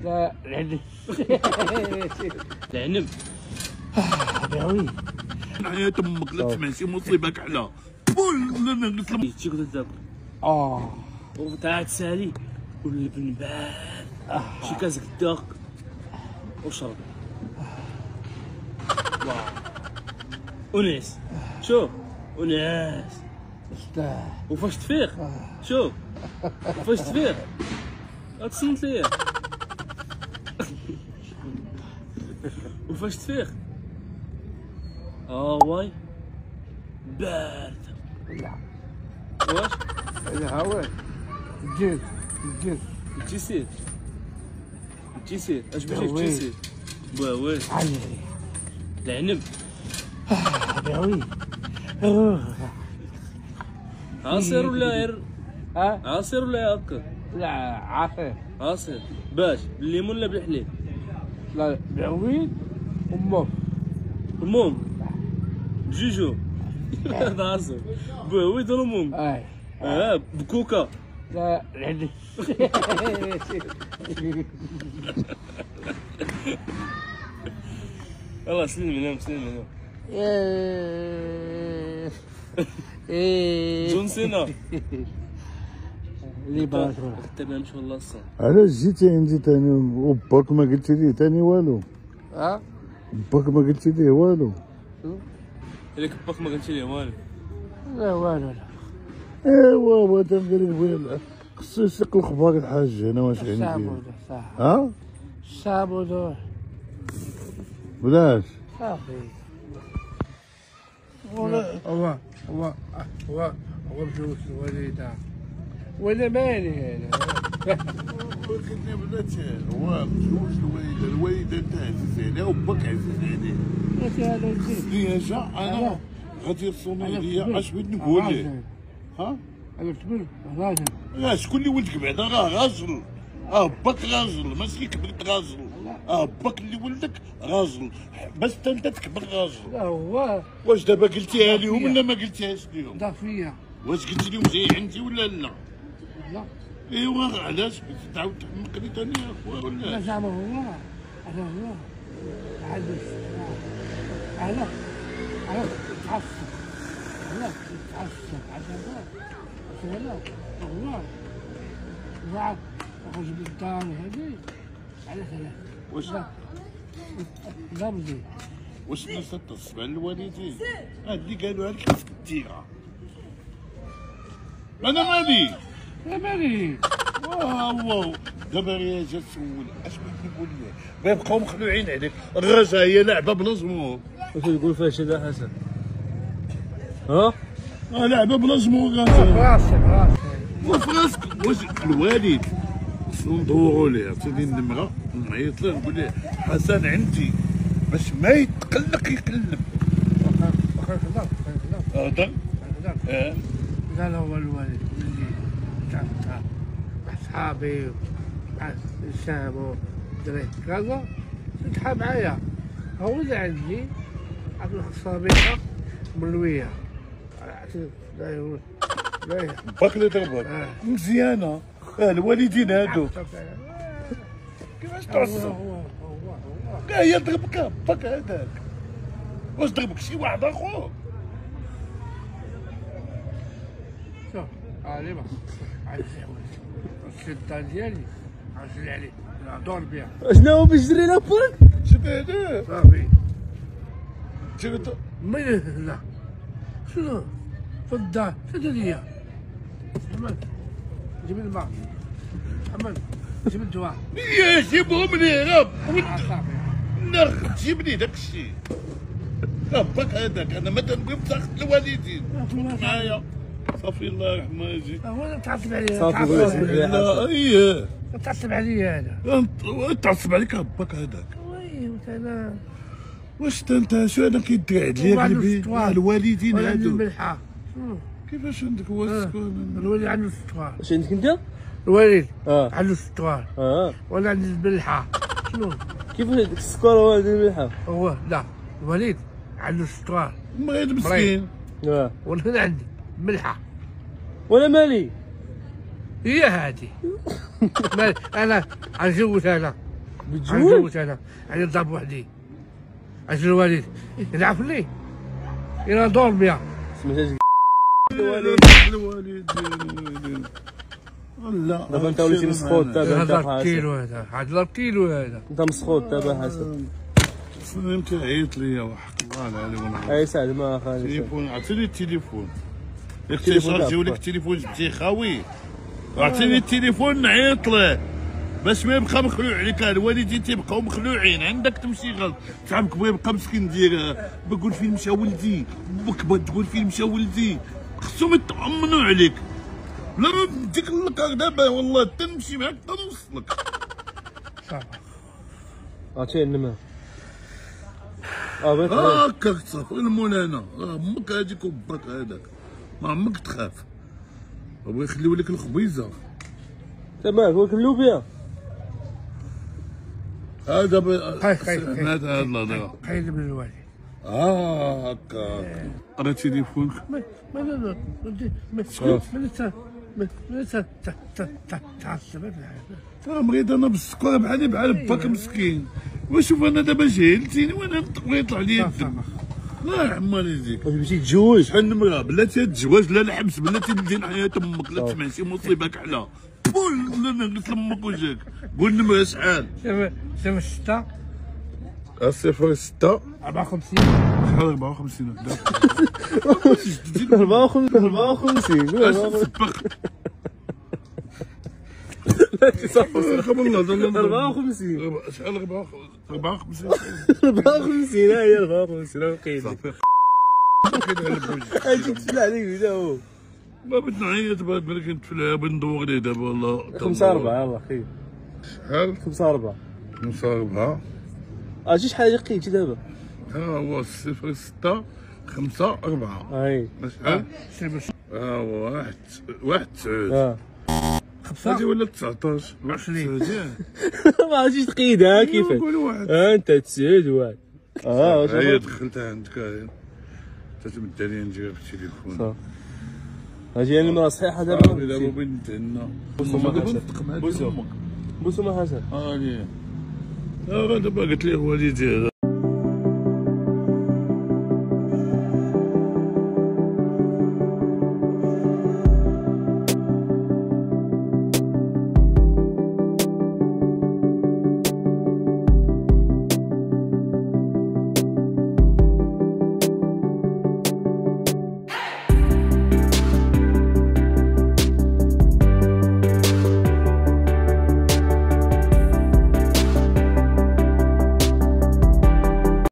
لا العنب. العنب. باوي. حياة امك لا تسمع شي مصيبه كحله. بول لا نسلم. شي كنت تاكل وتاع تسالي واللبن بارد شي كاس قداك وشرب. واو ونعس. شوف ونعس. وفاش تفيق شوف وفاش تفيق غتصنت ليا. وفاش تفيق واي بارد. لا واش لا هو الجيل الجسير اش باش الجسير باوي علي العنب. باوي. عصير ولا ها عصير ولا هكا؟ لا عصير. عصير باش بالليمون ولا بالحليب؟ لا باوي وموف. المهم بجوجو. هذا عصير باوي ديال المهم. اي بكوكا. لا العنب. يلا سلم هنا جون سينا. اللي بغات تمام ان شاء الله الصح. علاش جيتي عندي تاني وباك ما قلتي لي تاني والو؟ ها باك ما قلتي لي والو؟ إلك باك ما قلتي ليه والو. لا والو لا. ايوا هو تنقول لك بغي خصو يسيق الاخبار الحاج هنا واش عندي. الصابون صح. ها الصابون بلاش صافي. هو بجوز الوالدة ولا مالي انا. ولكن بلاتي هو مزوج الوالده انت عزيز عليها وباك عزيز عليه. ماشي هذا الجيل. ديجا انا غادي يرسموني ليا اش بغيت نقول لك. ها انا كبر راجل. شكون اللي ولدك بعدا راه راجل. باك راجل ماشي كبرت راجل. باك اللي ولدك راجل بس انت تكبر راجل. لا هو واش دابا قلتيها لهم ولا ما قلتيهاش لهم؟ ضافية. واش قلت لهم جاي عندي ولا لا؟ لا ايوا علاش بغيتي تعاود تحمقني ثاني يا خويا لا ولا؟ زعما هو عاد انا تعصب. لا تعصب عاد هو وعاد خرج بالدار هذه على ثلاث. واش ضربي. واش الناس تتصل على الوالدين؟ اللي قالوها لك في الديره. انا مالي. لا مالي. واو دابا غير جا تسول اش بغيت نقول لك؟ بيبقاو مخلوعين عليك. الرجا هي لعبه بلا جمهور. واش تقول فيها شي حسن؟ ها؟ لعبه بلا جمهور راسك وفي راسك. واش الوالد خصنا ندوروا ليه عرفتي النمره نعيط ليه نقول ليه حسن عندي باش ما يتقلق يكلم. هذا قال هو الوالد اللي تعرف مع صحابي مع الشام ودري كذا يتحاب معايا. هو اللي عندي عبد الصبيحة ملوية. باك اللي ضربك مزيانه. الوالدين هادو كيفاش تعصب؟ هي ضربك باك هذاك. واش ضربك شي واحد اخر؟ شوف ليما عاد الشدة ديالي عاد عليه دور بها. شنو هو بيجري لابورت؟ شوف هذا صافي شفت من هنا شنو في الدار شد ليا. محمد جيب الماء. محمد جيب الدواء. جيبهم لي راه صافي نخ جيب لي داك الشيء. باك هذاك انا ما تنبغي نسخط الوالدين معايا. صافي الله يرحمه يجي. هو تعصب عليا. صافي بغيتي لا اييه تعصب عليا انا. تعصب عليك باك هذاك. وي انا واش انت شو انا كيدعي ليا قلبي الوالدين هادو الملحة. كيفاش عندك هو السكون؟ الوالد عنده السكر. واش عندك انت؟ الوالد اه عنده السكر وانا عندي الملحة. شنو كيفاش هذاك السكر هو هذيك الملحه؟ هو لا الوالد عنده السكر مريض مسكين. وانا هنا عندي ملحة. وانا مالي هي هادي. انا غنجوز انا بتجوز؟ غنجوز انا نضرب وحدي. اجل الوالد يلعب لي الى دور بيا. سميتها الوالد لا دابا انت وليتي مسخوط دابا انت هذا كيلو هذا كيلو هذا. انت مسخوط دابا حسن. فهمت عيط ليا وحق الله العلي. اي سعد ما خالي التليفون عطيني التليفون. التليفون اختي جاولك التليفون جبتيه خاوي. عطيني التليفون نعيط له باش ما يبقى مخلوع عليك. الوالدين تيبقاو مخلوعين عندك تمشي غلط. صاحبك بغا يبقى مسكين دير بقول فين مشى ولدي بك بغا تقول فين مشى ولدي خصهم يطمنوا عليك. لا ما نديك لك دابا والله تنمشي معاك تنوصلك. صافي عرفتي انما بغيت هاكاك تصافي المولانا. امك هذيك وباك هذاك ما عمرك تخاف. بغا يخليو لك الخبيزه. تمام هو اللوبيا. دابا خايف هذا الهضره. خايف من الوالد. هاكاك راه تليفونك. تعصبت. بغيت انا بالسكر بحالي بحال باك مسكين. وشوف انا دابا جهلتيني وانا يطلع لي الدم. لا يا عمالي يجيك. بغيتي تجوج؟ شحال نمره بلاتي الزواج لا الحبس بلاتي ندير حياة امك لا تسمع شي مصيبه كحله. بول لا نغسل امك وجهك. قول نمره شحال؟ 6 06 54 شحال 54 54 سبق. قبل الله 54 شحال 54 54 ها هي 54 لقيت صافي. اجي تفلع عليك هنا هو. ما بغيت نعيط بغيت بالك نتفلع بندور ليه دابا والله. 5 4 الله خير. شحال؟ 5 4 5 4 اجي شحال لقيتي دابا؟ ها هو 06 5 4 اي شحال؟ ها هو 1 9 هادي ولا 19 20. ما عرفتيش تقيدها كيفاش. قول واحد. انت 9 واحد. هي دخلتها عندك هاي تتمد لي نجي في التليفون. صافي اجي انا المراه صحيحه دابا. دابا بغيت نتهنى. بوسو ما حسن. دابا قلت ليه والدي